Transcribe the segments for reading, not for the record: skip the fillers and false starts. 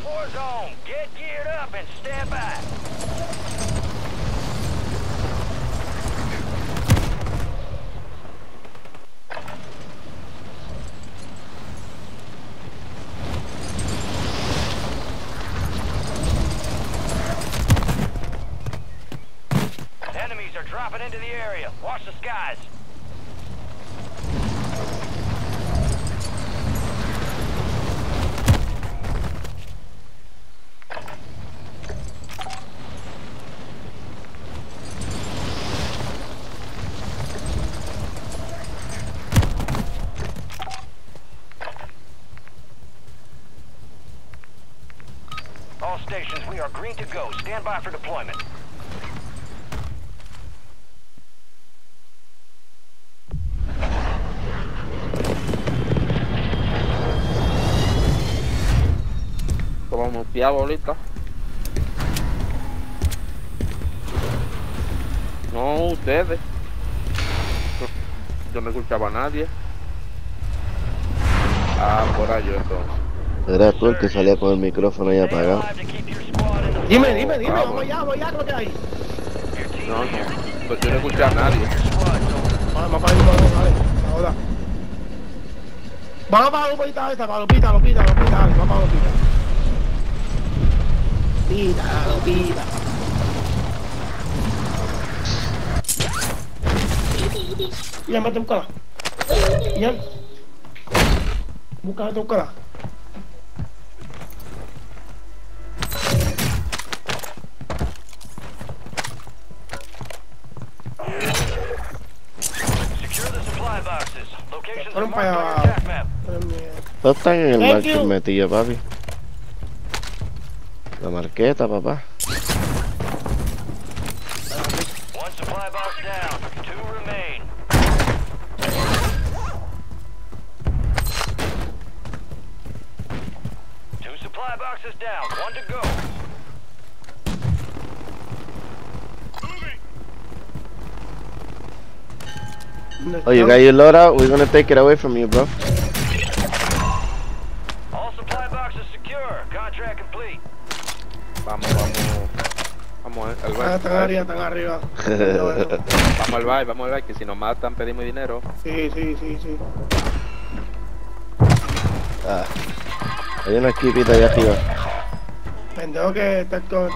war zone. Get geared up and stand by. Enemies are dropping into the area. Watch the skies. All stations, we are green to go. Stand by for deployment. Vamos piado ahorita. No, ustedes. Yo no escuchaba a nadie. Ah, por ahí yo entonces. Era tú el que salía con el micrófono ahí apagado. Dime, vamos allá, creo que hay. No, pues yo no escuché a nadie. Vamos para dale, ahora. Vamos para la lupita esta, para lupita, dale, vamos para la lupita. Lupita. Ya, mete, búscala. Ya. Búscala. Fueron para allá. Todos están en el Thank market you. metido, papi. La marqueta, papá. One supply box down. 2 remain. Two supply boxes down. 1 to go. Oh, you got your load out? We're gonna take it away from you, bro. All supply boxes secure. Contract complete. Vamos al Están baile. arriba. Vamos al baile, que si nos matan pedimos dinero. Sí. Ah, hay una equipita allá arriba. Pendejo que está viendo.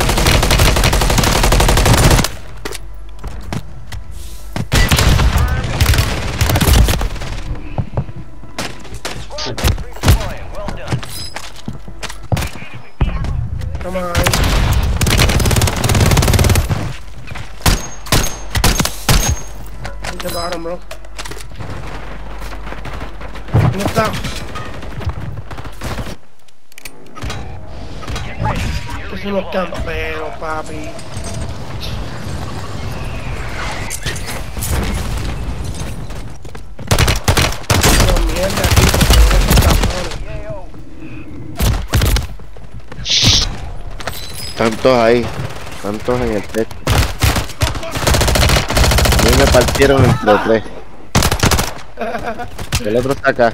Well done. Come on. Hit the bottom, bro. ¿Dónde está? Estos son los camperos, papi. No, mierda, aquí, porque estos cabrones. Están todos ahí. Están todos en el techo. A mí me partieron entre 3. El otro está acá.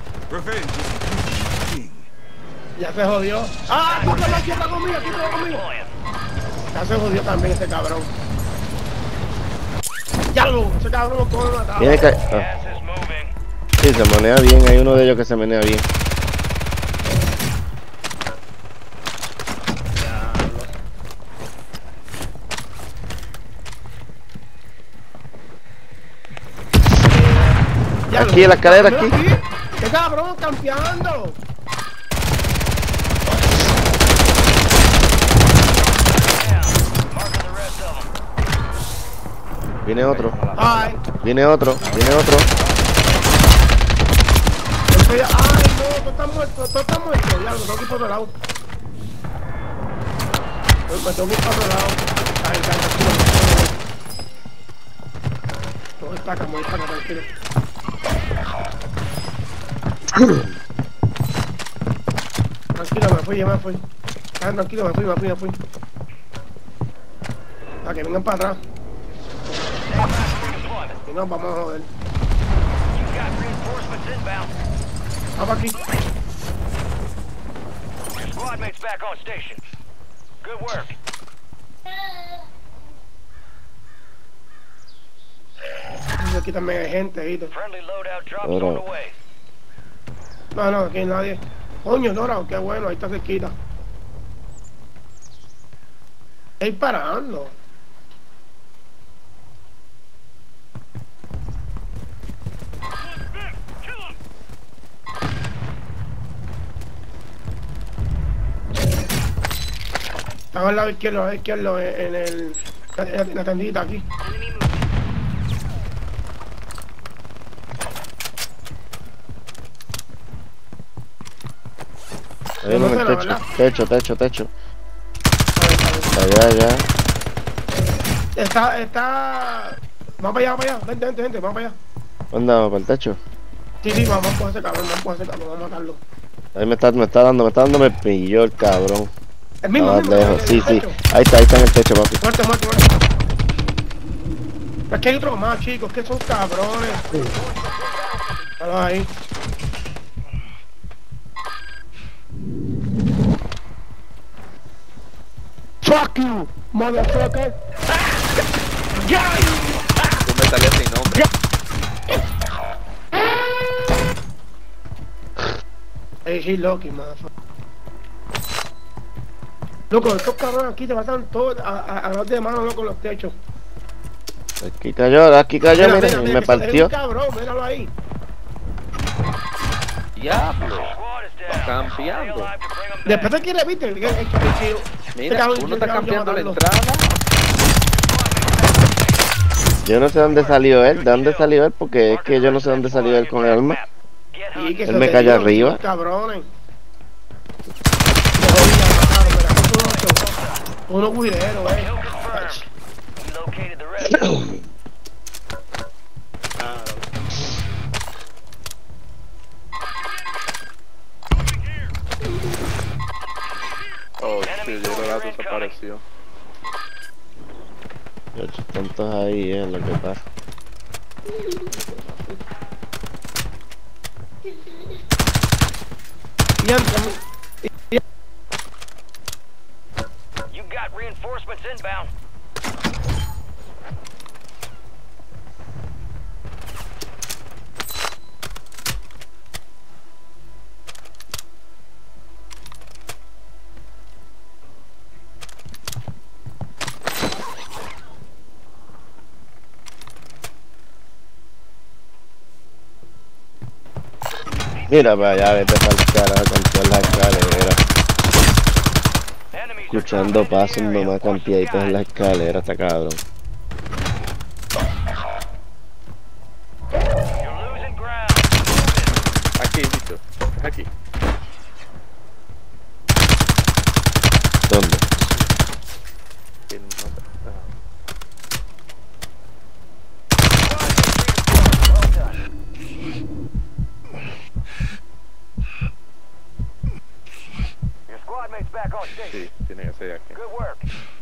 Ya se jodió. ¡Ah! Aquí está conmigo! Ya se jodió también este cabrón. Ese cabrón lo coge matado. Viene que... Gas is moving. Sí, se menea bien. Hay uno de ellos que se menea bien. Aquí en la escalera, aquí. ¡Qué cabrón, campeando! Marking the rest of them. Viene otro. ¡Ay! Viene otro. ¡Ay, no! Tú estás muerto. Ya, lo tengo que ir por otro lado. Me tengo que ir por otro lado. Ay, tranquilo. Tranquilo. Tranquilo, me fui. Ah, tranquilo, me fui. Para que vengan para atrás. Y nos vamos a joder. Got reinforcements inbound. Vamos aquí. Squad mates back on station. Good work. Aquí también hay gente, ¿viste? Friendly loadout drops Ora. on the way. No, aquí nadie. Coño, Dora, qué bueno, ahí está cerquita. Está disparando. Estaba al lado izquierdo, en la tendita aquí. Hay uno en el No sé, la techo. verdad. Techo. Allá. Está... Vamos para allá. Vente, vamos para allá. ¿Dónde vamos? ¿Para el techo? Sí, vamos a ese cabrón, vamos a matarlo. Ahí me está dando, me pilló el cabrón. El mismo, Estaba lejos. el Sí. techo. Ahí está en el techo, papi. Muerte. Es que hay otros más, chicos, que son cabrones. Míralo ahí. Fuck you, motherfucker. Tú me salías sin nombre. Hey, he's lucky, motherfucker. Loco, estos cabrones aquí te pasan todos a los de mano, loco, los techos. Aquí cayó, mira, y me que partió. es un cabrón, míralo ahí. Diablo. Squad is down. Campeando. Stay alive to bring them back. Después te quiere, viste, Mira, uno está cambiando la entrada. Yo no sé dónde salió él, porque es que yo no sé dónde salió él con el arma. Get Y hunting. que Él se me te cayó dio, arriba. Cabrones. Te jodían, mataron, mira, uno cuidero, Kill confirmed. We located the rest. Oh, sí, el Dorado desapareció. Están todos ahí, lo que pasa. You got reinforcements inbound. Mira para allá, vete para el carajo con todas las escaleras. Enemies are Escuchando dropping into pasos the area. nomás Watch the campeaditos en skies. la escalera, está cabrón. You're losing ground. Aquí, bicho. Es aquí. ¿Dónde? Que no te- Well done. Your squad mates back on station. Sí, tiene que ser aquí. Good work.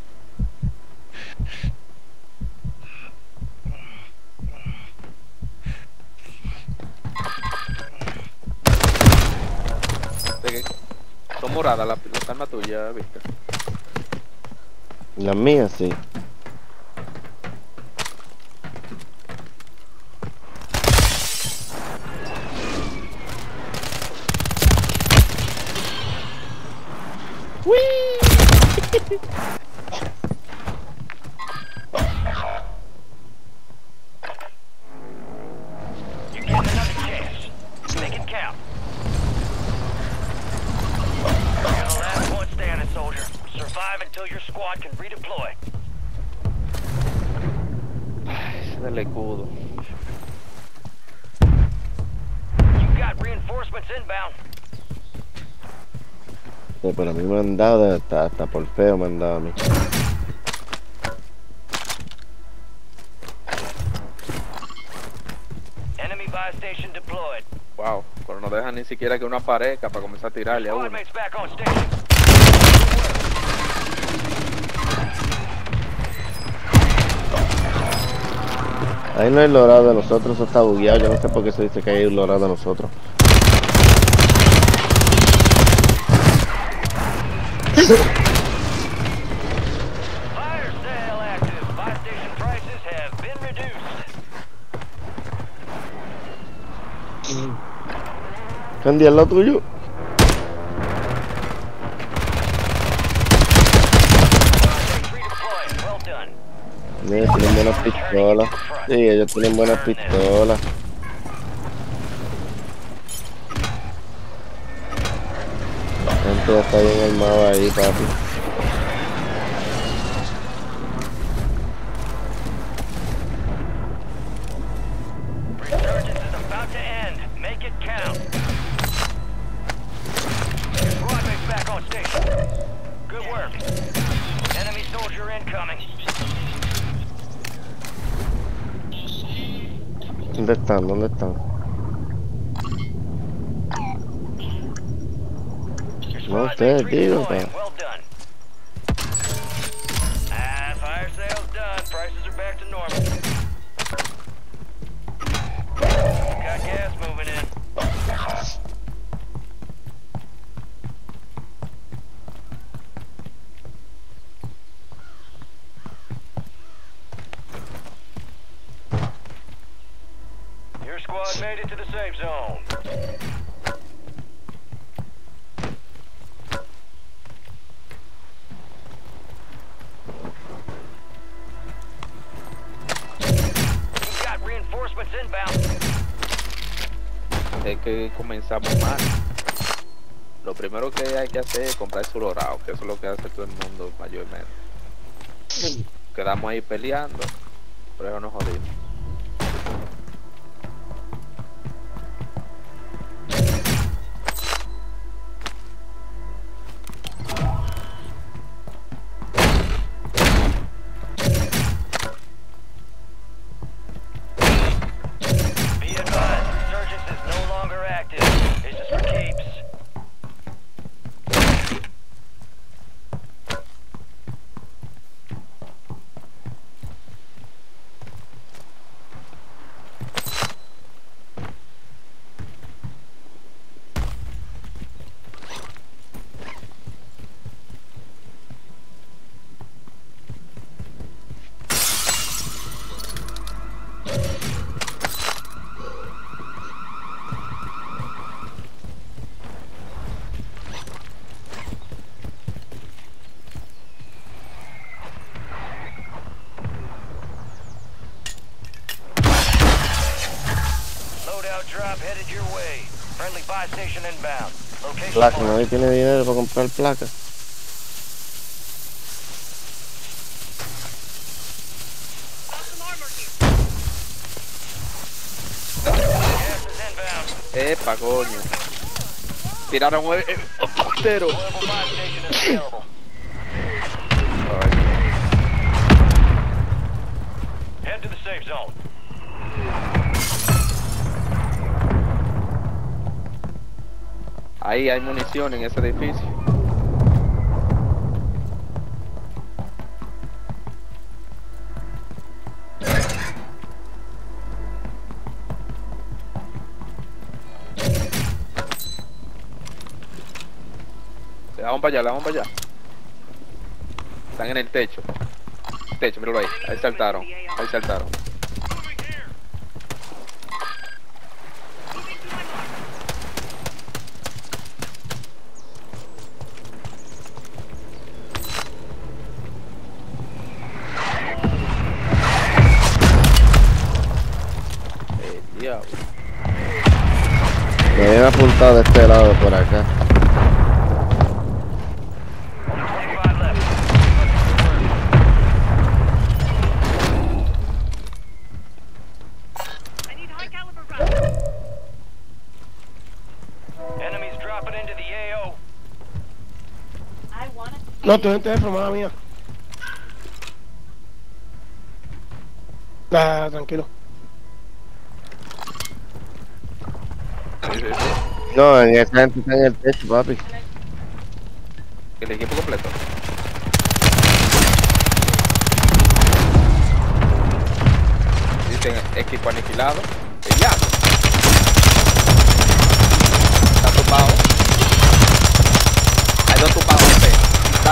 De que son moradas las armas tuyas, ¿viste? Las mías, sí. You're getting another chance. Make it count. You're the last one standing, soldier. Survive until your squad can redeploy. Ese del escudo. You got reinforcements inbound. Sí, pero a mí me han dado, hasta por feo me han dado a mí. Enemy buy station deployed. Wow, pero no dejan ni siquiera que uno aparezca para comenzar a tirarle a Squad uno. mates back on station. Ahí no hay logrado de nosotros, eso está bugueado, yo no sé por qué se dice que hay un logrado de nosotros. Fire sale active. Buy station prices have been reduced. Candy, al lado tuyo. Redeploying. Well done. Ellos tienen buenas pistolas. Sí, ellos tienen buenas pistolas. La gente ya está bien armada ahí, papi. Resurgence is about to end. Make it count. Your squad mate's back on station. Good work. Enemy soldier incoming. ¿Dónde están? ¿Dónde están? Your No, squad ustedes, mate's digo, redeploying. pa. Well done. Fire sale's done. Prices are back to normal. Got gas moving in. Your squad made it to the safe zone. You've got reinforcements inbound. Es que comenzamos mal. Lo primero que hay que hacer es comprar su dorado, que eso es lo que hace todo el mundo mayormente. Quedamos ahí peleando, pero eso nos jodimos. Be advised, Resurgence is no longer active. This is for keeps. Loadout drop headed your way. Friendly buy station inbound. Location Placa, marked. nadie tiene dinero para comprar placas. Gas is inbound. Epa, coño. Tiraron el portero. Deployable buy station is available. Head to the safe zone. Ahí hay munición en ese edificio. Le vamos para allá, le vamos para allá. Están en el techo. Techo, míralo ahí. Ahí saltaron. Ahí saltaron. Diablo. Me habían apuntado de este lado por acá. Only 25 left. Enemies dropping into the AO. No, estoy en teléfono, mala mía. Tranquilo. Sí, sí, sí. No, en esa gente está en el techo, papi. El equipo completo. Dicen equipo aniquilado. Ya. Está tumbado. Hay dos tumbados.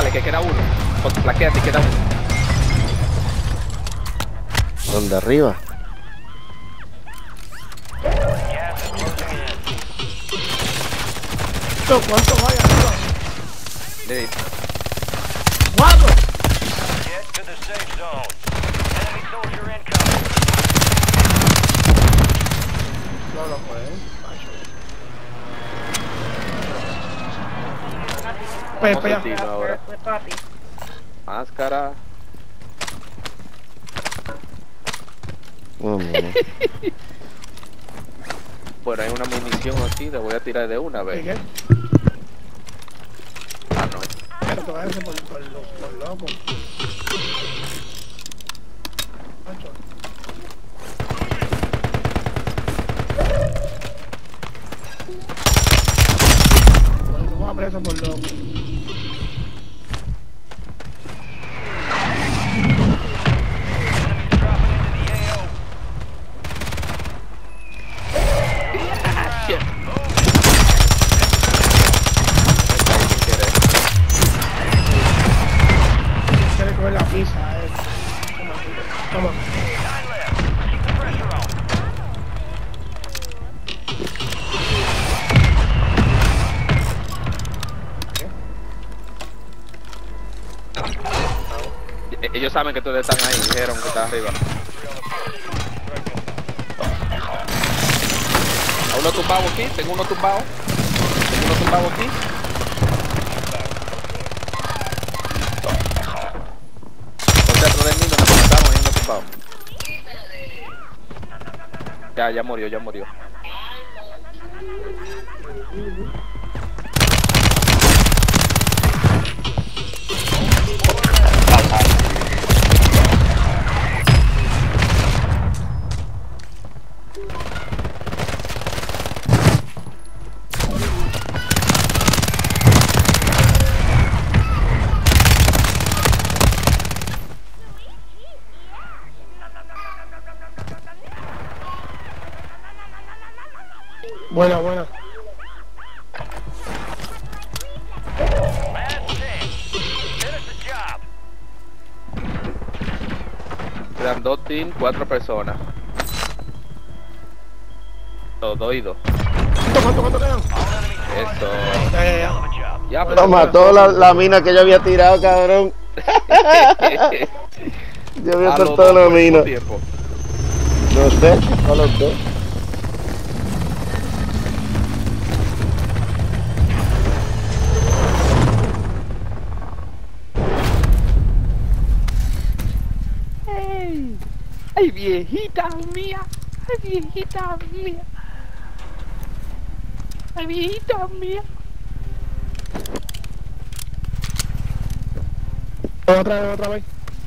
Flaqueate, queda uno. ¿Dónde arriba? Gas is closing in. ¿Cuánto vaya arriba? Listo. 4. Get to the safe zone. Enemy soldier incoming. No lo pueden. Vamos Pepe, al tiro ahora. Máscara. Vámonos. Bueno, hay una munición aquí, le voy a tirar de una vez. Miguel, Ah, no. pero te vayas por loco. Macho. Bueno, te voy a preso por loco. Enemies dropping into the AO. Shit. Quiere coger la pizza, Toma. 9 left. Keep the pressure on. Ellos saben que ustedes están ahí, dijeron que están arriba. A uno tumbado aquí, tengo uno tumbado. Tengo uno tumbado aquí. Por dentro de mí nos matamos, hay uno tumbado. Ya murió, ya murió. Buena. Last 10. Finish the job. Quedan 2 teams, 4 personas. 2 y 2. ¿Cuánto quedan? All enemies Eso. hell of a job. Ya, pues, Toma, toda la mina que yo había tirado, cabrón. Yo había A los soltado dos la por el mina. mismo tiempo. No sé, a los dos. ¡Ay, viejita mía! ¡Ay, viejita mía! ¡Ay, viejita mía! Otra vez.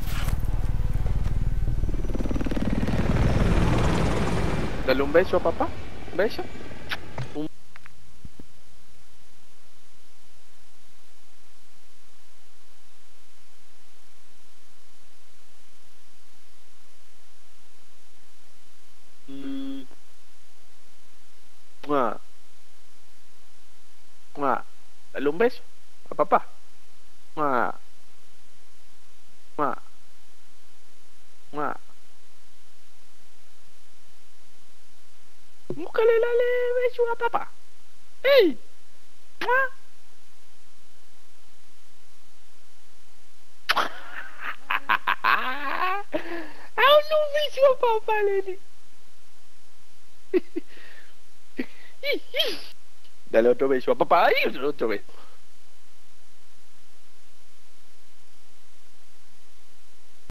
Dale un beso, papá. Un beso. Mua. Mua. Dale un beso a papá. Mua. Mua. Mua. Búscale, dale beso a papá. ¡Ey! Mua. ¡Ah, un beso a papá, Lenny! Dale otro beso a papá. ¡Ay, otro beso!